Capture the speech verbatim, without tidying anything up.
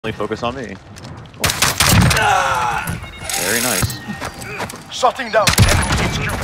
Focus on me. Oh. Very nice. Shutting down enemy H Q.